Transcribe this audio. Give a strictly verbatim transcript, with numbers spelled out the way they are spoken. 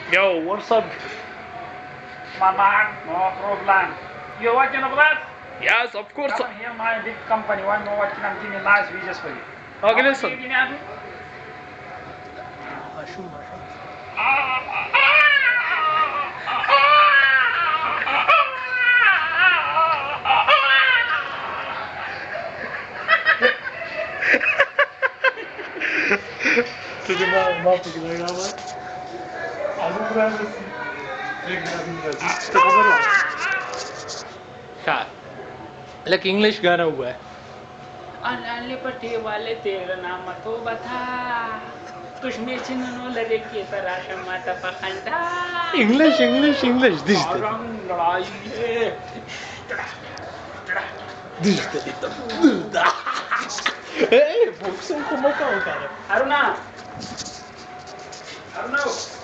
Yo, what's up? My man, no problem. You working over that? Yes, of course. Come here, my big company. One more working. I'm giving nice videos for you. Okay, How listen. much you give me, Abby? तुझे माँ माँ को लगा हुआ है आलू बुरा बस एक आदमी बस तो खबर है क्या लग इंग्लिश गाना हुआ है अलाले पट्टी वाले तेरा नाम तो बता कुछ में चिन्हों लगे की तरह शमाता पखंडा इंग्लिश इंग्लिश इंग्लिश दिस रंग लड़ाई है दिस दा ए बॉक्सिंग को मौका होता है अरुणा अरुणा